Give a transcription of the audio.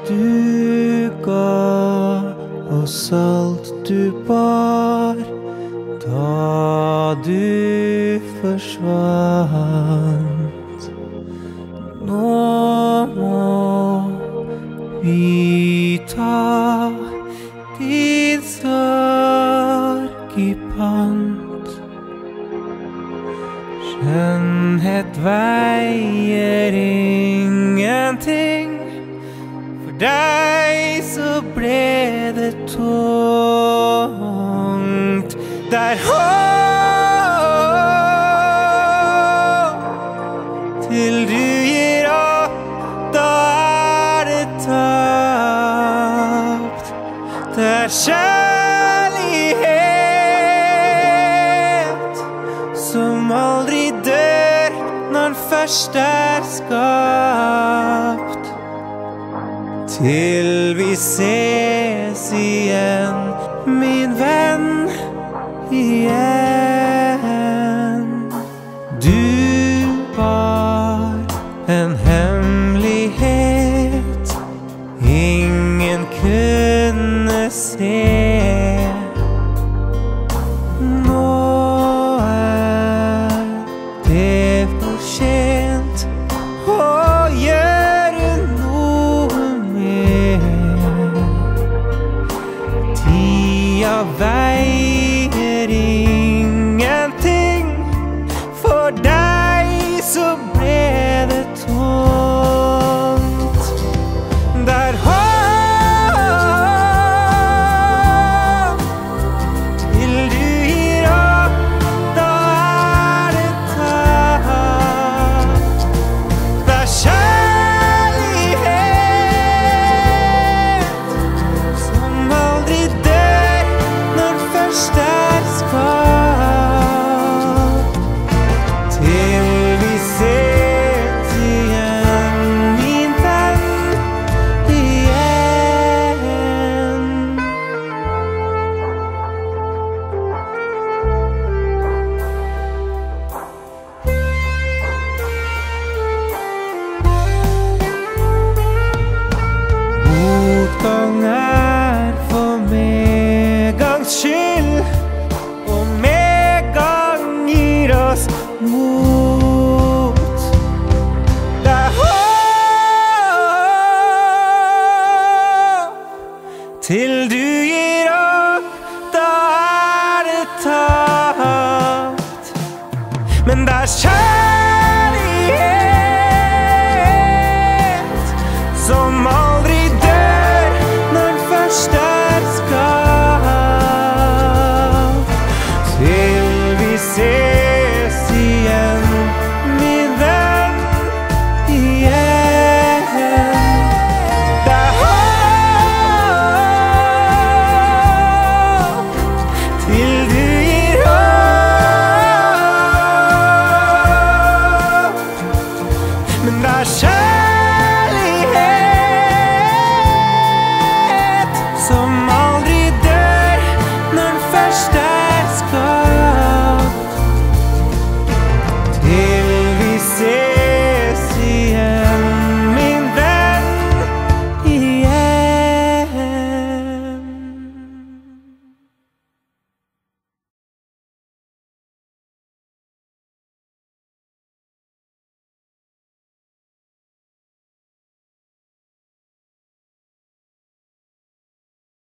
du ga oss alt du bar da du forsvant. Nå må vi ta din sorg i pant. Skjønnhet veier ingenting. For deg så ble det tungt. Der håp til du gir opp, da det tapt. Der kjærlighet som aldri dør når den først skapt. Til vi ses igjen, min venn, igjen. Du var en hemmelighet ingen kunne se. Nå det for sent å gjøre noe mer. Tida veier ingenting. For deg så